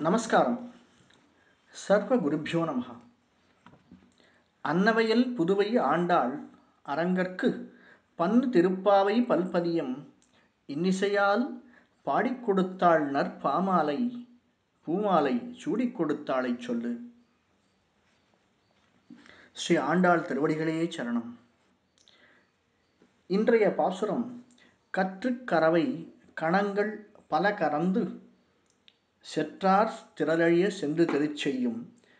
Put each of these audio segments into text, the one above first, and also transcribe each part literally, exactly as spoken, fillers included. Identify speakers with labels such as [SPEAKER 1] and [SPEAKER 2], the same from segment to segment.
[SPEAKER 1] நமஸ்காரம். சர்வ குருபியோ நமஹ. அன்னவையல் புதுவை ஆண்டாள் அரங்கற்கு பன்னு திருப்பாவை பல்பதியம் இன்னிசையால் பாடிக் கொடுத்தாள் நற்பாமாலை பூமாலை சூடிக் கொடுத்தாளைச் சொல்லு. ஸ்ரீ ஆண்டாள் திருவடிகளே சரணம். இன்றைய பாசுரம் கற்றுக் கரவை கணங்கள் பல கறந்து செற்றார் திரளழிய சென்று திருச்செய்யும்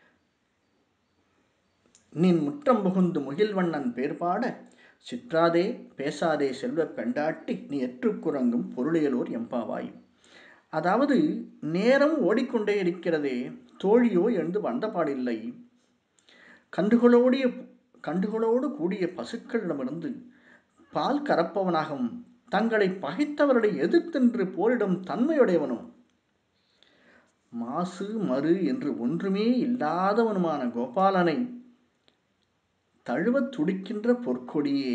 [SPEAKER 1] நின் முற்றம் புகுந்து முகில்வண்ணன் பேர்பாட சிற்றாதே பேசாதே செல்வப் பெண்டாட்டி நீ எற்றுக்குறங்கும் பொருளியலோர் எம்பாவாய். அதாவது, நேரம் ஓடிக்கொண்டே இருக்கிறதே, தோழியோ எழுந்து வந்தபாடில்லை. கண்டுகளோடிய கண்டுகளோடு கூடிய பசுக்களிடமிருந்து பால் கறப்பவனாகவும் தங்களை பகைத்தவர்களை எதிர்த்தென்று போரிடும் தன்மையுடையவனும் மாசு மறு என்று ஒன்றுமே இல்லாதவனுமான கோபாலனை தழுவத் துடிக்கின்ற பொற்கொடியே,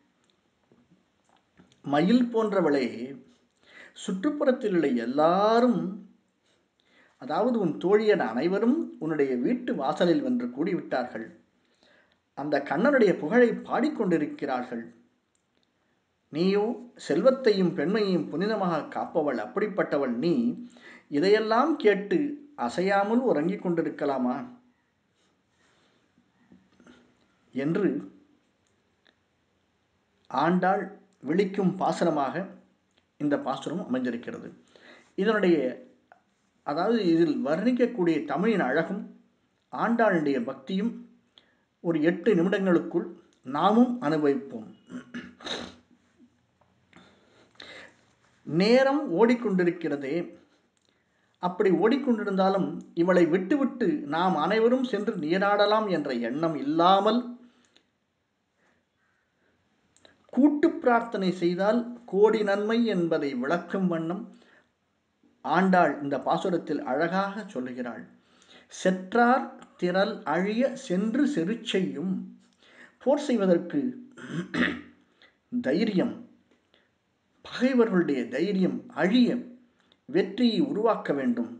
[SPEAKER 1] மயில் போன்றவளே, சுற்றுப்புறத்தில் உள்ள எல்லாரும், அதாவது உன் தோழியர் அனைவரும் உன்னுடைய வீட்டு வாசலில் வென்று கூடிவிட்டார்கள். அந்த கண்ணனுடைய புகழை பாடிக்கொண்டிருக்கிறார்கள். நீயோ செல்வத்தையும் பெண்மையையும் புனிதமாக காப்பவள். அப்படிப்பட்டவள் நீ இதையெல்லாம் கேட்டு அசையாமல் உறங்கிக் கொண்டிருக்கலாமா என்று ஆண்டாள் விழிக்கும் பாசுரமாக இந்த பாசுரம் அமைந்திருக்கிறது. இதனுடைய அதாவது இதில் வர்ணிக்கக்கூடிய தமிழின் அழகும் ஆண்டாளுடைய பக்தியும் ஒரு எட்டு நிமிடங்களுக்குள் நாமும் அனுபவிப்போம். நேரம் ஓடிக்கொண்டிருக்கிறதே, அப்படி ஓடிக்கொண்டிருந்தாலும் இவளை விட்டுவிட்டு நாம் அனைவரும் சென்று நீராடலாம் என்ற எண்ணம் இல்லாமல் கூட்டு பிரார்த்தனை செய்தால் கோடி நன்மை என்பதை விளக்கும் வண்ணம் ஆண்டாள் இந்த பாசுரத்தில் அழகாக சொல்லுகிறாள். செற்றார் திரள் அழிய சென்று செருச்செய்யும். போர் செய்வதற்கு தைரியம், பகைவர்களுடைய தைரியம் அழிய வெற்றியை உருவாக்க வேண்டும்.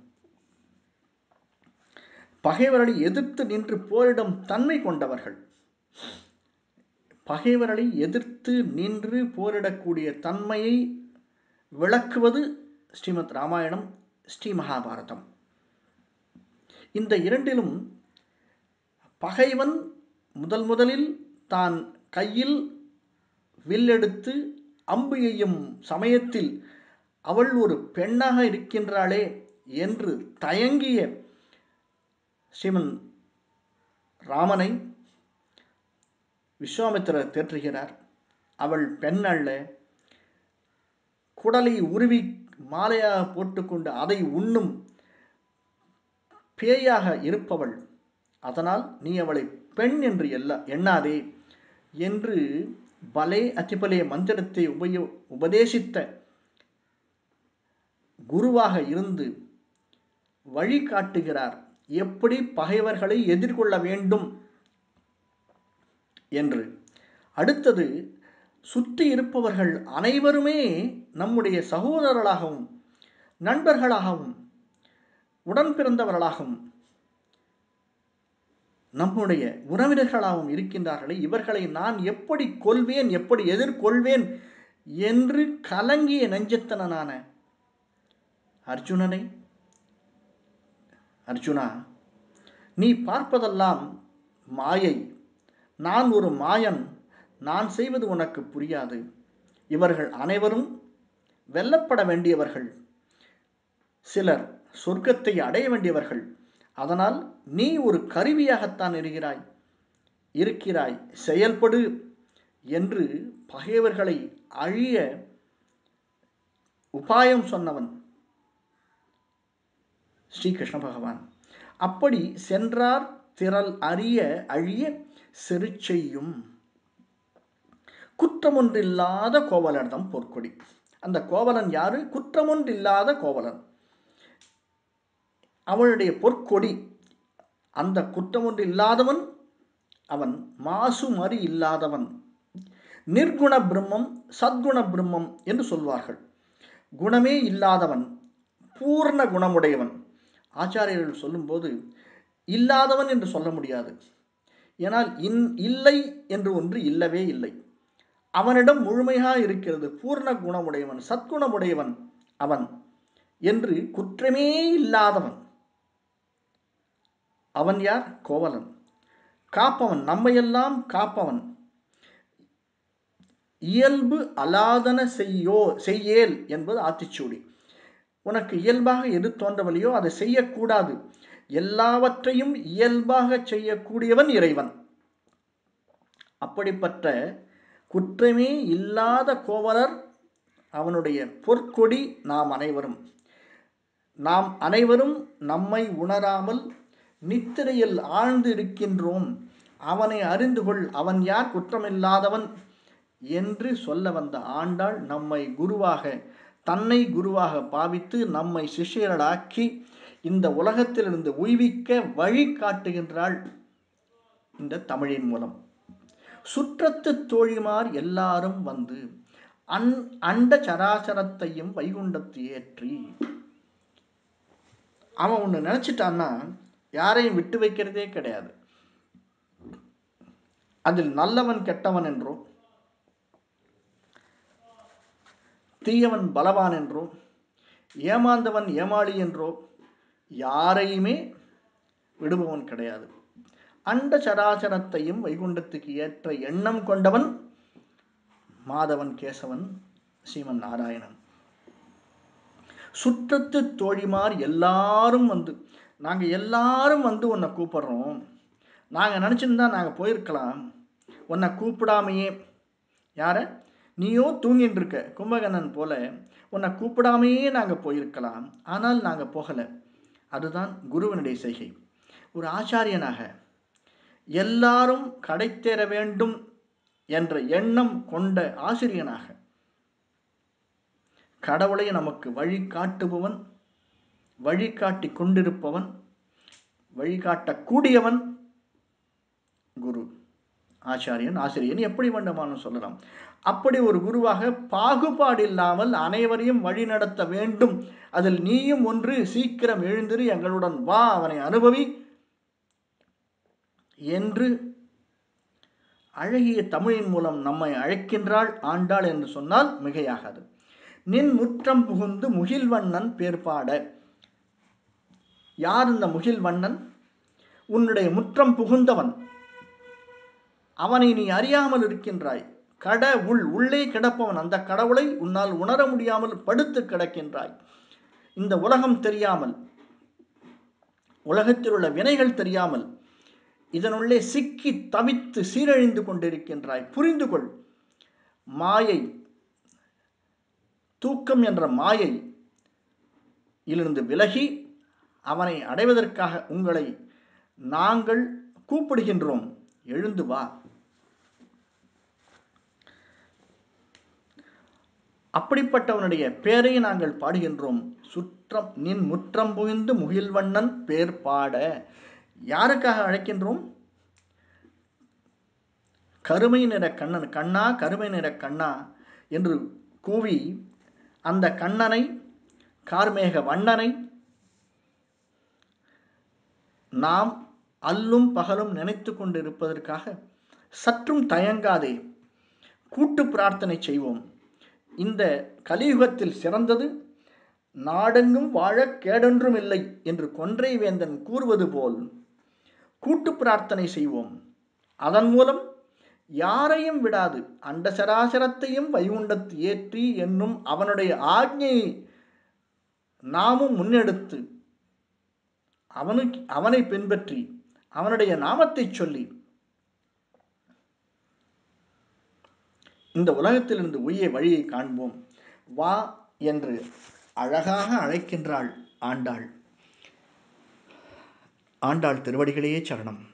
[SPEAKER 1] பகைவர்களை எதிர்த்து நின்று போரிடும் தன்மை கொண்டவர்கள். பகைவர்களை எதிர்த்து நின்று போரிடக்கூடிய தன்மையை விளக்குவது ஸ்ரீமத் ராமாயணம், ஸ்ரீ மகாபாரதம். இந்த இரண்டிலும் பகைவன் முதல் முதலில் தான் கையில் வில்லெடுத்து அம்பு எய்யும் சமயத்தில் அவள் ஒரு பெண்ணாக இருக்கின்றாளே என்று தயங்கிய ஸ்ரீமன் ராமனை விஸ்வாமித்திரர் தேற்றுகிறார். அவள் பெண் அல்ல, குடலை உருவி மாலையாக போட்டுக்கொண்டு அதை உண்ணும் பேயாக இருப்பவள். அதனால் நீ அவளை பெண் என்று எல்ல எண்ணாதே என்று பலே அதிபலே மந்திரத்தை உபயோ உபதேசித்த குருவாக இருந்து வழி காட்டுகிறார், எப்படி பகைவர்களை எதிர்கொள்ள வேண்டும் என்று. அடுத்தது, சுற்றி இருப்பவர்கள் அனைவருமே நம்முடைய சகோதரர்களாகவும் நண்பர்களாகவும் உடன் பிறந்தவர்களாகவும் நம்முடைய உறவினர்களாகவும் இருக்கின்றார்களே, இவர்களை நான் எப்படி கொள்வேன், எப்படி எதிர்கொள்வேன் என்று கலங்கிய நெஞ்சத்தனான அர்ஜுனனை, அர்ஜுனா, நீ பார்ப்பதெல்லாம் மாயை, நான் ஒரு மாயன், நான் செய்வது உனக்கு புரியாது. இவர்கள் அனைவரும் வெல்லப்பட வேண்டியவர்கள், சிலர் சொர்க்கத்தை அடைய வேண்டியவர்கள். அதனால் நீ ஒரு கருவியாகத்தான் இருக்கிறாய் இருக்கிறாய் செயல்படு என்று பகைவர்களை அழிய உபாயம் சொன்னவன் ஸ்ரீ கிருஷ்ண பகவான். அப்படி சென்றார் திரள் அறிய அழிய செருச்செய்யும். குற்றமொன்றில்லாத கோவலர்தம் பொற்கொடி. அந்த கோவலன் யாரு? குற்றமொன்றில்லாத கோவலன், அவனுடைய பொற்கொடி. அந்த குற்றமொன்று இல்லாதவன் அவன், மாசு மறி இல்லாதவன், நிர்குண பிரம்மம் சத்குண பிரம்மம் என்று சொல்வார்கள். குணமே இல்லாதவன், பூர்ண குணமுடையவன். ஆச்சாரியர்கள் சொல்லும்போது இல்லாதவன் என்று சொல்ல முடியாது. ஏனால் இன் இல்லை என்று ஒன்று இல்லவே இல்லை. அவனிடம் முழுமையாக இருக்கிறது. பூர்ண குணமுடையவன், சத்குணமுடையவன் அவன் என்று குற்றமே இல்லாதவன். அவன் யார்? கோவலன். காப்பவன், நம்மையெல்லாம் காப்பவன். இயல்பு அலாதன செய்யோ செய்யேல் என்பது ஆத்திச்சூடி. உனக்கு இயல்பாக எது தோன்றவில்லையோ அதை செய்யக்கூடாது. எல்லாவற்றையும் இயல்பாக செய்யக்கூடியவன் இறைவன். அப்படிப்பட்ட குற்றமே இல்லாத கோவலர் அவனுடைய பொற்கொடி நாம் அனைவரும். நாம் அனைவரும் நம்மை உணராமல் நித்திரையில் ஆழ்ந்து இருக்கின்றோம். அவனை அறிந்து கொள், அவன் யார் குற்றமில்லாதவன் என்று சொல்ல வந்த ஆண்டாள் நம்மை குருவாக, தன்னை குருவாக பாவித்து நம்மை சிஷ்யர்களாக்கி இந்த உலகத்திலிருந்து உய்விக்க வழி காட்டுகின்றாள் இந்த தமிழின் மூலம். சுற்றத்து தோழிமார் எல்லாரும் வந்து அன் அண்ட சராசரத்தையும் வைகுண்டத்து ஏற்றி. அவன் ஒன்று நினைச்சிட்டான்னா யாரையும் விட்டு வைக்கிறதே கிடையாது. அதில் நல்லவன் கெட்டவன் என்றோ, தீயவன் பலவான் என்றோ, ஏமாந்தவன் ஏமாளி என்றோ யாரையுமே விடுபவன் கிடையாது. அண்ட சராசரத்தையும் வைகுண்டத்துக்கு ஏற்ற எண்ணம் கொண்டவன் மாதவன், கேசவன், சீமன் நாராயணன். சுற்றத்து தோழிமார் எல்லாரும் வந்து, நாங்கள் எல்லாரும் வந்து உன்னை கூப்பிடுறோம். நாங்கள் நினச்சிருந்தா நாங்கள் போயிருக்கலாம், உன்னை கூப்பிடாமையே. யார? நீயோ தூங்கின்னு இருக்க கும்பகர்ணன் போல, உன்னை கூப்பிடாமையே நாங்கள் போயிருக்கலாம். ஆனால் நாங்கள் போகலை. அதுதான் குருவனுடைய செய்கை. ஒரு ஆச்சாரியனாக எல்லாரும் கடை தேர வேண்டும் என்ற எண்ணம் கொண்ட ஆசிரியனாக கடவுளை நமக்கு வழிகாட்டுபவன், வழிகாட்டி கொண்டிருப்பவன், வழிகாட்டக்கூடியவன் குரு, ஆச்சாரியன், ஆசிரியன் எப்படி வேண்டுமானும் சொல்லலாம். அப்படி ஒரு குருவாக பாகுபாடு இல்லாமல் அனைவரையும் வழி நடத்த வேண்டும். அதில் நீயும் ஒன்று, சீக்கிரம் எழுந்திரு, எங்களுடன் வா, அவனை அனுபவி என்று அழகிய தமிழின் மூலம் நம்மை அழைக்கின்றாள் ஆண்டாள் என்று சொன்னால் மிகையாகாது. நின் முற்றம் புகுந்து முகில்வண்ணன் பேர்பாட. யார் இந்த முகில்வண்ணன்? உன்னுடைய முற்றம் புகுந்தவன். அவனை நீ அறியாமல் இருக்கின்றாய். கட உள் உள்ளே கிடப்பவன். அந்த கடவுளை உன்னால் உணர முடியாமல் படுத்து கிடக்கின்றாய். இந்த உலகம் தெரியாமல், உலகத்தில் உள்ள வினைகள் தெரியாமல் இதனுள்ளே சிக்கி தவித்து சீரழிந்து கொண்டிருக்கின்றாய். புரிந்து கொள். மாயை, தூக்கம் என்ற மாயை இலிருந்து விலகி அவனை அடைவதற்காக உங்களை நாங்கள் கூப்பிடுகின்றோம். எழுந்து வா. அப்படிப்பட்டவனுடைய பேரை நாங்கள் பாடுகின்றோம். சுற்றம் நின் முற்றம் புகுந்து முகில்வண்ணன் பேர் பாட. யாருக்காக அழைக்கின்றோம்? கருமை நிற கண்ணன். கண்ணா, கருமை நிற கண்ணா என்று கூவி அந்த கண்ணனை, கார்மேக வண்ணனை நாம் அல்லும் பகலும் நினைத்து கொண்டிருப்பதற்காக சற்றும் தயங்காதே கூட்டு பிரார்த்தனை செய்வோம். இந்த கலியுகத்தில் சிறந்தது நாடெங்கும் வாழ கேடொன்றும் இல்லை என்று கொன்றை வேந்தன் கூறுவது போல் கூட்டு பிரார்த்தனை செய்வோம். அதன் மூலம் யாரையும் விடாது அண்ட சராசரத்தையும் வைகுண்டத்து ஏற்றி என்னும் அவனுடைய ஆజ్ఞையை நாமும் முன்னெடுத்து அவனுக்கு அவனை பின்பற்றி அவனுடைய நாமத்தை சொல்லி இந்த உலகத்திலிருந்து உய்ய வழியை காண்போம். வா என்று அழகாக அழைக்கின்றாள் ஆண்டாள். ஆண்டாள் திருவடிகளே சரணம்.